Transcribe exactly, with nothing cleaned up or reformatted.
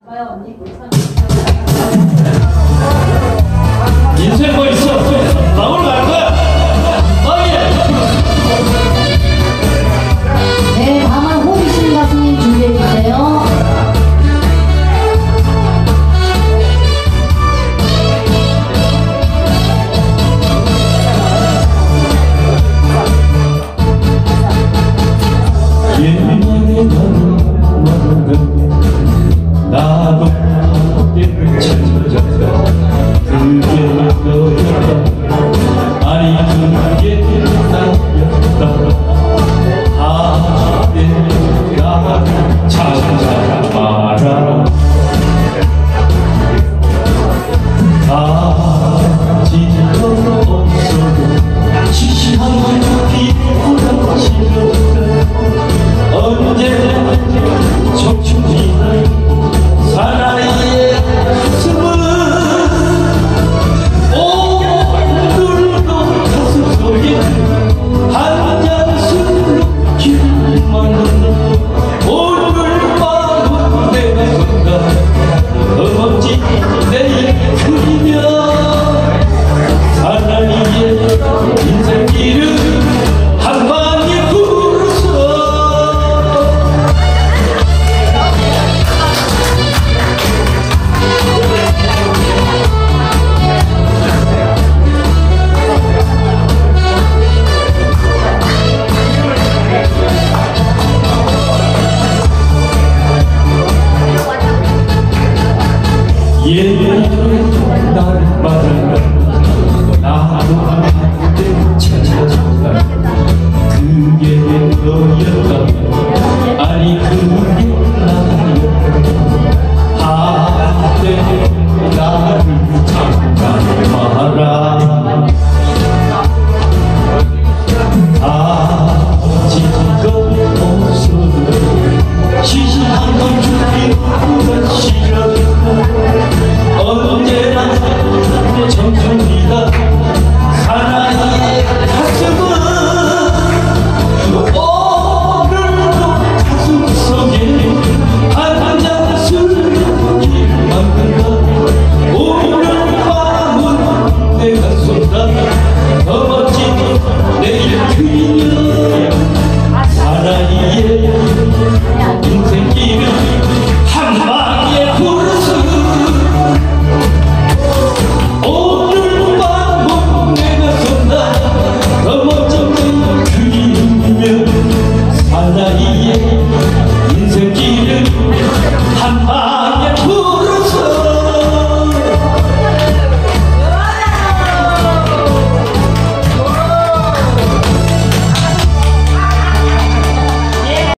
인생 뭐 있어? 나오러 갈 거야. 네, 다음은 호기심 가수님 준비해 주세요. 옛날에 나도 그때를 찾았어. 그게 너였다. 아니 그게 나였다. 아 내가 찾아봐라. 가지도 없어도 시시한 피부가 시렸다. 언제나 촉촉이 사나이의 숨은 오늘도 가슴 속에 한 잔 술로 기만 오늘 밤은 내가 건가 어머지 내일 그리며 사나이의 인생길을 한방에 부르서 예전에 나를 받아